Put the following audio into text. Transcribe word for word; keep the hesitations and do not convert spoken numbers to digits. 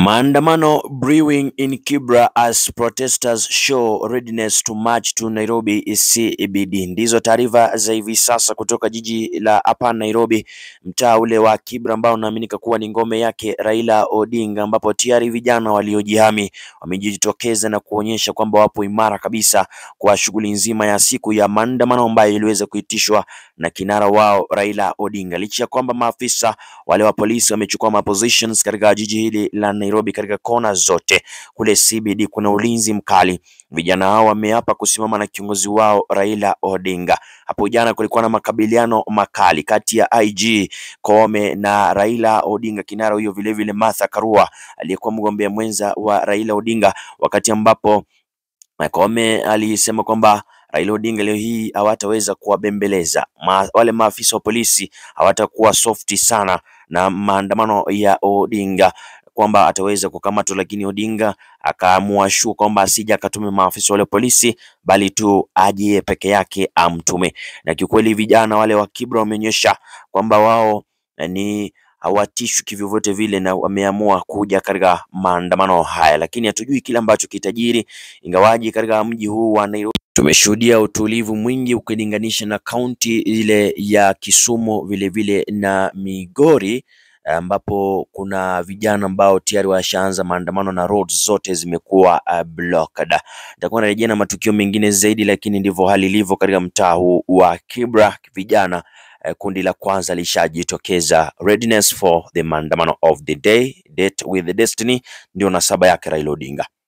Maandamano brewing in Kibra as protesters show readiness to march to Nairobi C B D. Ndizo taarifa za hivi sasa kutoka jiji la hapa Nairobi, mtaa ule wa Kibra ambao unaaminika kuwa ni ngome yake Raila Odinga, ambapo tayari vijana waliojihami wamejitokeza na kuonyesha kwamba wapo imara kabisa kwa shughuli nzima ya siku ya maandamano ambayo iliweza kuitishwa na kinara wao Raila Odinga. Licha ya kwamba maafisa wale wa polisi wamechukua ma positions katika jiji hili la Nairobi, katika kona zote kule C B D kuna ulinzi mkali. Vijana hao wameapa kusimama na kiongozi wao Raila Odinga. Hapo jana kulikuwa na makabiliano makali kati ya I G Koome na Raila Odinga, kinara huyo vile vile Martha Karua aliyekuwa mgombea mwenza wa Raila Odinga, wakati ambapo Koome alisema kwamba Raila Odinga leo hii hawataweza kuwabembeleza. Ma, wale maafisa wa polisi hawatakuwa softi sana na maandamano ya Odinga, kwamba ataweza kukamatwa, lakini Odinga akaamua shu kwamba asija akatume maafisa wale polisi bali tu aje peke yake amtume. Na kiukweli vijana wale wa Kibra wameonyesha kwamba wao ni hawatishwi kivyovyote vile na wameamua kuja katika maandamano haya, lakini hatujui kile ambacho kitajiri, ingawaji katika mji huu wa Nairobi tumeshuhudia utulivu mwingi ukilinganisha na kaunti ile ya Kisumu vile vile na Migori, ambapo kuna vijana ambao tayari washaanza maandamano na roads zote zimekuwa uh, blocked. Nitakuwa narejea na matukio mengine zaidi, lakini ndivyo hali ilivyo katika mtaa huu wa Kibra. Vijana uh, kundi la kwanza lishajitokeza, readiness for the maandamano of the day, date with the destiny, ndio nasaba yake Raila Odinga.